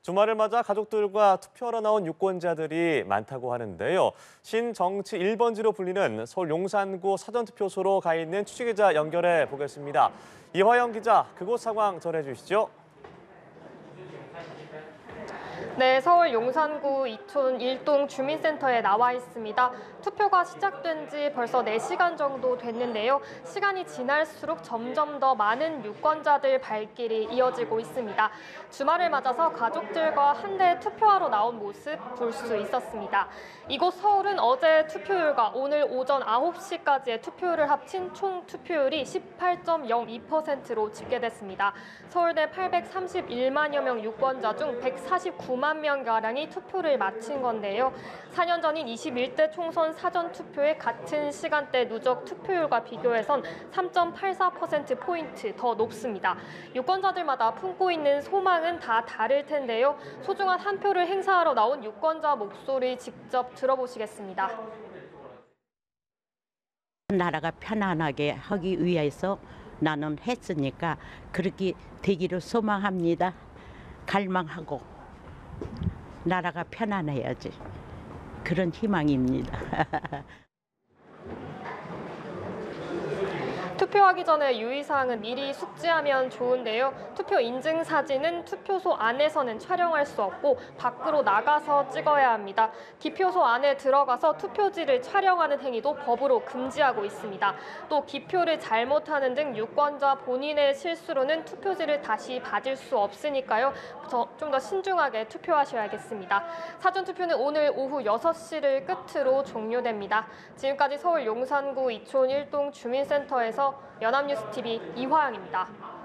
주말을 맞아 가족들과 투표하러 나온 유권자들이 많다고 하는데요. 신정치 1번지로 불리는 서울 용산구 사전투표소로 가 있는 취재기자 연결해 보겠습니다. 이화영 기자, 그곳 상황 전해주시죠. 네, 서울 용산구 이촌 1동 주민센터에 나와 있습니다. 투표가 시작된 지 벌써 4시간 정도 됐는데요. 시간이 지날수록 점점 더 많은 유권자들 발길이 이어지고 있습니다. 주말을 맞아서 가족들과 한데 투표하러 나온 모습 볼 수 있었습니다. 이곳 서울은 어제 투표율과 오늘 오전 9시까지의 투표율을 합친 총 투표율이 18.02%로 집계됐습니다. 서울대 831만여 명 유권자 중 149만 명가량이 투표를 마친 건데요. 4년 전인 21대 총선 사전투표의 같은 시간대 누적 투표율과 비교해선 3.84%포인트 더 높습니다. 유권자들마다 품고 있는 소망은 다 다를 텐데요. 소중한 한 표를 행사하러 나온 유권자 목소리 직접 들어보시겠습니다. 나라가 편안하게 하기 위해서 나는 했으니까 그렇게 되기를 소망합니다. 갈망하고 나라가 편안해야지. 그런 희망입니다. 투표하기 전에 유의사항은 미리 숙지하면 좋은데요. 투표 인증 사진은 투표소 안에서는 촬영할 수 없고 밖으로 나가서 찍어야 합니다. 기표소 안에 들어가서 투표지를 촬영하는 행위도 법으로 금지하고 있습니다. 또 기표를 잘못하는 등 유권자 본인의 실수로는 투표지를 다시 받을 수 없으니까요. 좀 더 신중하게 투표하셔야겠습니다. 사전투표는 오늘 오후 6시를 끝으로 종료됩니다. 지금까지 서울 용산구 이촌 1동 주민센터에서 연합뉴스TV 이화영입니다.